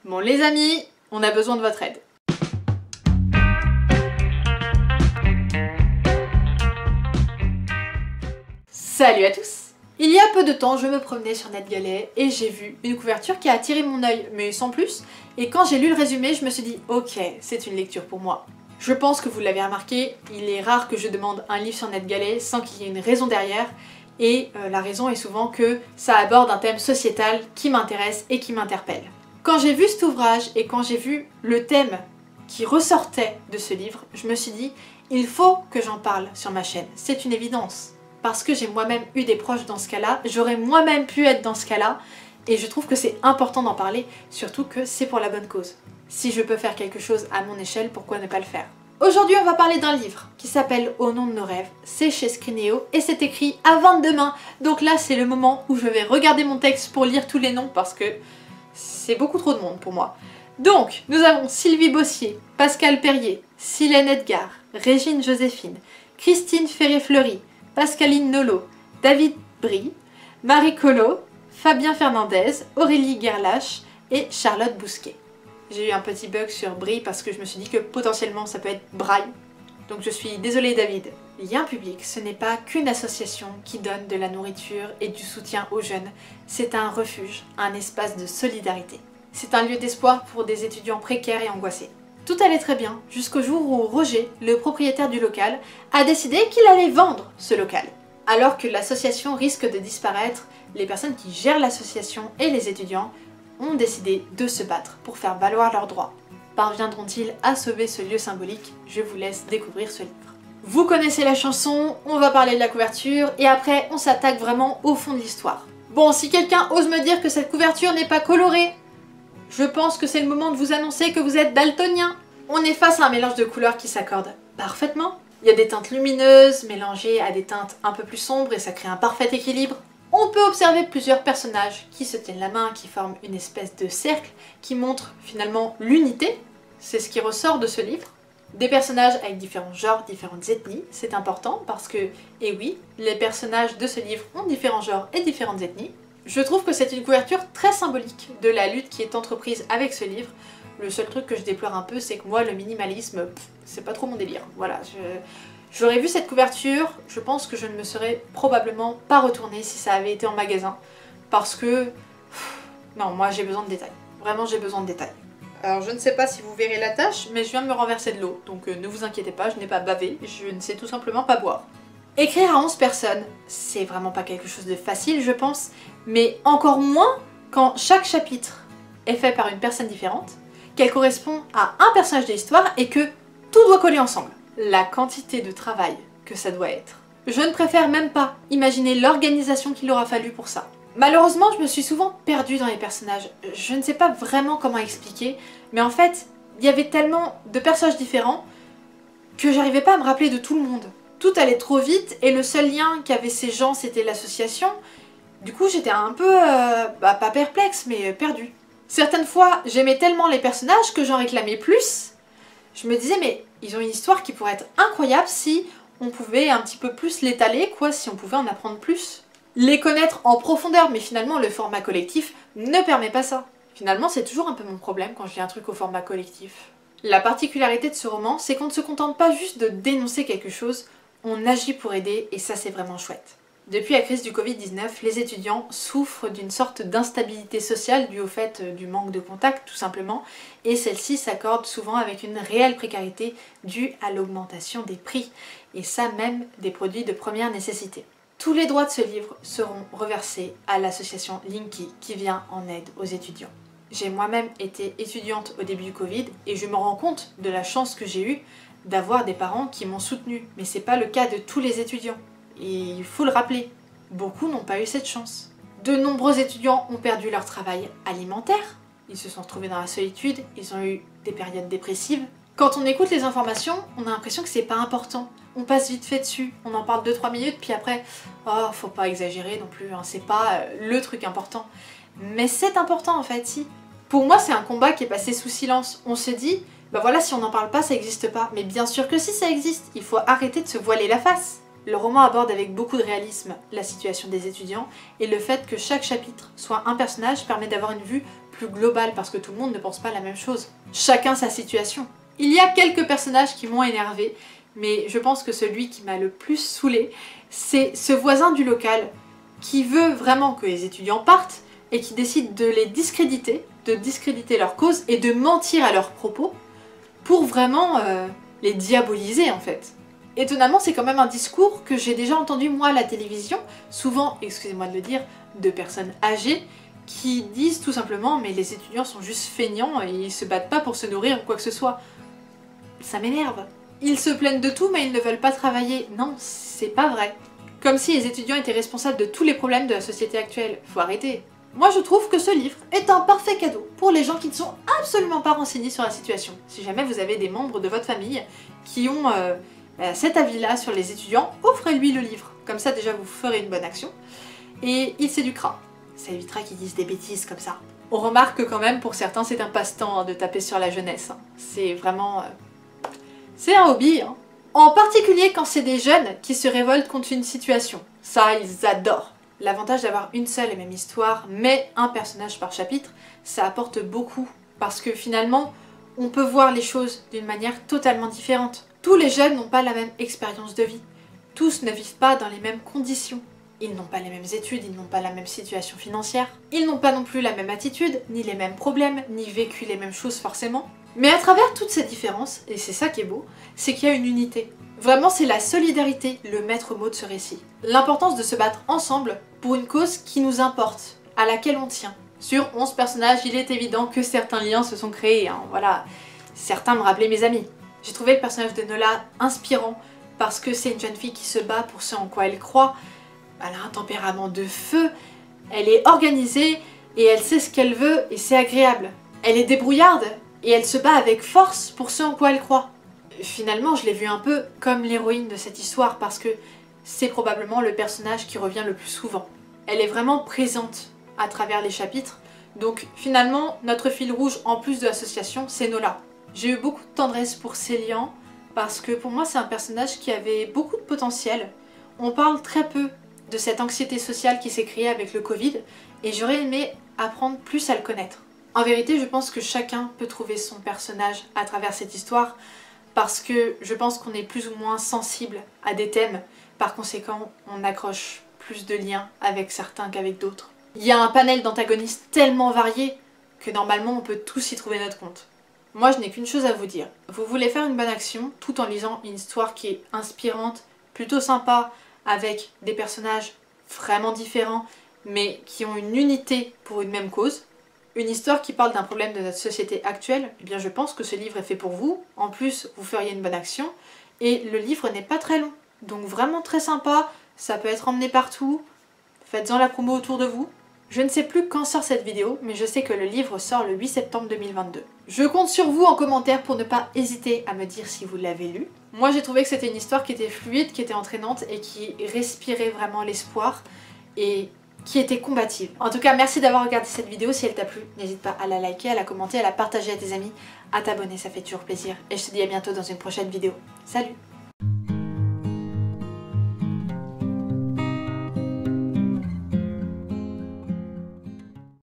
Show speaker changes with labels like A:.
A: Bon les amis, on a besoin de votre aide. Salut à tous! Il y a peu de temps, je me promenais sur NetGalley et j'ai vu une couverture qui a attiré mon œil, mais sans plus. Et quand j'ai lu le résumé, je me suis dit, ok, c'est une lecture pour moi. Je pense que vous l'avez remarqué, il est rare que je demande un livre sur NetGalley sans qu'il y ait une raison derrière. Et la raison est souvent que ça aborde un thème sociétal qui m'intéresse et qui m'interpelle. Quand j'ai vu cet ouvrage et quand j'ai vu le thème qui ressortait de ce livre, je me suis dit, il faut que j'en parle sur ma chaîne, c'est une évidence. Parce que j'ai moi-même eu des proches dans ce cas-là, j'aurais moi-même pu être dans ce cas-là, et je trouve que c'est important d'en parler, surtout que c'est pour la bonne cause. Si je peux faire quelque chose à mon échelle, pourquoi ne pas le faire? Aujourd'hui, on va parler d'un livre qui s'appelle Au nom de nos rêves, c'est chez Scrinéo, et c'est écrit à 22 mains, donc là c'est le moment où je vais regarder mon texte pour lire tous les noms, parce que c'est beaucoup trop de monde pour moi. Donc, nous avons Sylvie Bossier, Pascal Perrier, Silène Edgar, Régine Joséphine, Christine Ferré-Fleury, Pascaline Nolot, David Brie, Marie Collot, Fabien Fernandez, Aurélie Gerlache et Charlotte Bousquet. J'ai eu un petit bug sur Brie parce que je me suis dit que potentiellement ça peut être Braille. Donc je suis désolée David. Lien Public, ce n'est pas qu'une association qui donne de la nourriture et du soutien aux jeunes. C'est un refuge, un espace de solidarité. C'est un lieu d'espoir pour des étudiants précaires et angoissés. Tout allait très bien, jusqu'au jour où Roger, le propriétaire du local, a décidé qu'il allait vendre ce local. Alors que l'association risque de disparaître, les personnes qui gèrent l'association et les étudiants ont décidé de se battre pour faire valoir leurs droits. Parviendront-ils à sauver ce lieu symbolique? Je vous laisse découvrir ce livre. Vous connaissez la chanson, on va parler de la couverture, et après on s'attaque vraiment au fond de l'histoire. Bon, si quelqu'un ose me dire que cette couverture n'est pas colorée, je pense que c'est le moment de vous annoncer que vous êtes daltonien. On est face à un mélange de couleurs qui s'accorde parfaitement. Il y a des teintes lumineuses mélangées à des teintes un peu plus sombres et ça crée un parfait équilibre. On peut observer plusieurs personnages qui se tiennent la main, qui forment une espèce de cercle, qui montre finalement l'unité. C'est ce qui ressort de ce livre. Des personnages avec différents genres, différentes ethnies, c'est important parce que, et oui, les personnages de ce livre ont différents genres et différentes ethnies. Je trouve que c'est une couverture très symbolique de la lutte qui est entreprise avec ce livre. Le seul truc que je déplore un peu, c'est que moi, le minimalisme, c'est pas trop mon délire. Voilà, j'aurais vu cette couverture, je pense que je ne me serais probablement pas retournée si ça avait été en magasin. Parce que, non, moi j'ai besoin de détails. Vraiment, j'ai besoin de détails. Alors je ne sais pas si vous verrez la tâche, mais je viens de me renverser de l'eau. Donc ne vous inquiétez pas, je n'ai pas bavé, je ne sais tout simplement pas boire. Écrire à 11 personnes, c'est vraiment pas quelque chose de facile, je pense, mais encore moins quand chaque chapitre est fait par une personne différente, qu'elle correspond à un personnage de l'histoire et que tout doit coller ensemble. La quantité de travail que ça doit être. Je ne préfère même pas imaginer l'organisation qu'il aura fallu pour ça. Malheureusement, je me suis souvent perdue dans les personnages. Je ne sais pas vraiment comment expliquer, mais en fait, il y avait tellement de personnages différents que j'arrivais pas à me rappeler de tout le monde. Tout allait trop vite et le seul lien qu'avaient ces gens c'était l'association. Du coup j'étais un peu, pas perplexe mais perdue. Certaines fois j'aimais tellement les personnages que j'en réclamais plus. Je me disais mais ils ont une histoire qui pourrait être incroyable si on pouvait un petit peu plus l'étaler quoi, si on pouvait en apprendre plus. Les connaître en profondeur mais finalement le format collectif ne permet pas ça. Finalement c'est toujours un peu mon problème quand je lis un truc au format collectif. La particularité de ce roman c'est qu'on ne se contente pas juste de dénoncer quelque chose, on agit pour aider et ça c'est vraiment chouette. Depuis la crise du Covid-19, les étudiants souffrent d'une sorte d'instabilité sociale due au fait du manque de contact tout simplement et celle-ci s'accorde souvent avec une réelle précarité due à l'augmentation des prix et ça même des produits de première nécessité. Tous les droits de ce livre seront reversés à l'association Linky qui vient en aide aux étudiants. J'ai moi-même été étudiante au début du Covid et je me rends compte de la chance que j'ai eue d'avoir des parents qui m'ont soutenue, mais c'est pas le cas de tous les étudiants. Et il faut le rappeler, beaucoup n'ont pas eu cette chance. De nombreux étudiants ont perdu leur travail alimentaire, ils se sont retrouvés dans la solitude, ils ont eu des périodes dépressives. Quand on écoute les informations, on a l'impression que c'est pas important. On passe vite fait dessus, on en parle 2-3 minutes, puis après, oh, faut pas exagérer non plus, hein, c'est pas le truc important. Mais c'est important en fait, si. Pour moi, c'est un combat qui est passé sous silence. On se dit, bah voilà, si on n'en parle pas, ça n'existe pas. Mais bien sûr que si, ça existe. Il faut arrêter de se voiler la face. Le roman aborde avec beaucoup de réalisme la situation des étudiants et le fait que chaque chapitre soit un personnage permet d'avoir une vue plus global parce que tout le monde ne pense pas la même chose. Chacun sa situation. Il y a quelques personnages qui m'ont énervé, mais je pense que celui qui m'a le plus saoulé, c'est ce voisin du local qui veut vraiment que les étudiants partent et qui décide de les discréditer, de discréditer leur cause et de mentir à leurs propos pour vraiment les diaboliser en fait. Étonnamment, c'est quand même un discours que j'ai déjà entendu moi à la télévision, souvent, excusez-moi de le dire, de personnes âgées qui disent tout simplement mais les étudiants sont juste feignants et ils se battent pas pour se nourrir ou quoi que ce soit. Ça m'énerve. Ils se plaignent de tout mais ils ne veulent pas travailler. Non, c'est pas vrai. Comme si les étudiants étaient responsables de tous les problèmes de la société actuelle. Faut arrêter. Moi je trouve que ce livre est un parfait cadeau pour les gens qui ne sont absolument pas renseignés sur la situation. Si jamais vous avez des membres de votre famille qui ont cet avis-là sur les étudiants, offrez-lui le livre. Comme ça déjà vous ferez une bonne action. Et il s'éduquera. Ça évitera qu'ils disent des bêtises comme ça. On remarque que quand même pour certains c'est un passe-temps de taper sur la jeunesse. C'est vraiment... c'est un hobby. En particulier quand c'est des jeunes qui se révoltent contre une situation. Ça, ils adorent. L'avantage d'avoir une seule et même histoire, mais un personnage par chapitre, ça apporte beaucoup. Parce que finalement, on peut voir les choses d'une manière totalement différente. Tous les jeunes n'ont pas la même expérience de vie. Tous ne vivent pas dans les mêmes conditions. Ils n'ont pas les mêmes études, ils n'ont pas la même situation financière. Ils n'ont pas non plus la même attitude, ni les mêmes problèmes, ni vécu les mêmes choses forcément. Mais à travers toutes ces différences, et c'est ça qui est beau, c'est qu'il y a une unité. Vraiment, c'est la solidarité, le maître mot de ce récit. L'importance de se battre ensemble pour une cause qui nous importe, à laquelle on tient. Sur 11 personnages, il est évident que certains liens se sont créés, voilà. Certains me rappelaient mes amis. J'ai trouvé le personnage de Nola inspirant, parce que c'est une jeune fille qui se bat pour ce en quoi elle croit. Elle a un tempérament de feu, elle est organisée, et elle sait ce qu'elle veut, et c'est agréable. Elle est débrouillarde, et elle se bat avec force pour ce en quoi elle croit. Finalement, je l'ai vue un peu comme l'héroïne de cette histoire parce que c'est probablement le personnage qui revient le plus souvent. Elle est vraiment présente à travers les chapitres, donc finalement, notre fil rouge en plus de l'association, c'est Nola. J'ai eu beaucoup de tendresse pour Célian parce que pour moi, c'est un personnage qui avait beaucoup de potentiel. On parle très peu de cette anxiété sociale qui s'est créée avec le Covid et j'aurais aimé apprendre plus à le connaître. En vérité, je pense que chacun peut trouver son personnage à travers cette histoire parce que je pense qu'on est plus ou moins sensible à des thèmes, par conséquent on accroche plus de liens avec certains qu'avec d'autres. Il y a un panel d'antagonistes tellement varié que normalement on peut tous y trouver notre compte. Moi je n'ai qu'une chose à vous dire, vous voulez faire une bonne action tout en lisant une histoire qui est inspirante, plutôt sympa, avec des personnages vraiment différents mais qui ont une unité pour une même cause. Une histoire qui parle d'un problème de notre société actuelle, eh bien je pense que ce livre est fait pour vous. En plus, vous feriez une bonne action. Et le livre n'est pas très long. Donc vraiment très sympa, ça peut être emmené partout. Faites-en la promo autour de vous. Je ne sais plus quand sort cette vidéo, mais je sais que le livre sort le 8 septembre 2022. Je compte sur vous en commentaire pour ne pas hésiter à me dire si vous l'avez lu. Moi j'ai trouvé que c'était une histoire qui était fluide, qui était entraînante et qui respirait vraiment l'espoir. Et qui était combative. En tout cas, merci d'avoir regardé cette vidéo. Si elle t'a plu, n'hésite pas à la liker, à la commenter, à la partager à tes amis, à t'abonner, ça fait toujours plaisir. Et je te dis à bientôt dans une prochaine vidéo. Salut!